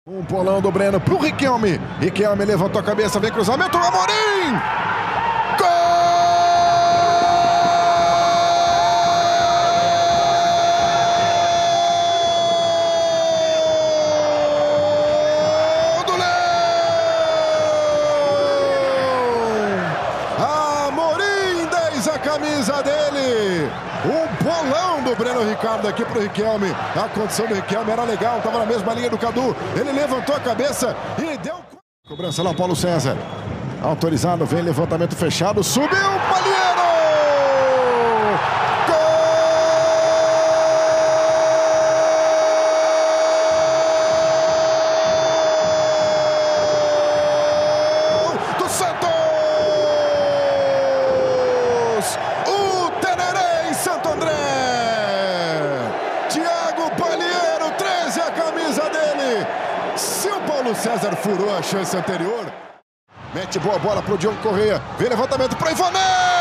Um bolão do Breno pro Riquelme. Riquelme levantou a cabeça, vem cruzamento, Amorim! Gol do Leão! Amorim, 10 a camisa dele. Um bolão do Breno Ricardo aqui pro Riquelme. A condição do Riquelme era legal, estava na mesma linha do Cadu. Ele levantou a cabeça e deu... Cobrança lá, Paulo César. Autorizado, vem levantamento fechado, subiu, Palheiro! Gol do Santos! O Tererê em Santo André! Thiago Palheiro, 13 a camisa dele! Se o Paulo César furou a chance anterior, mete boa bola pro Diogo Correia. Vem levantamento para Ivanei!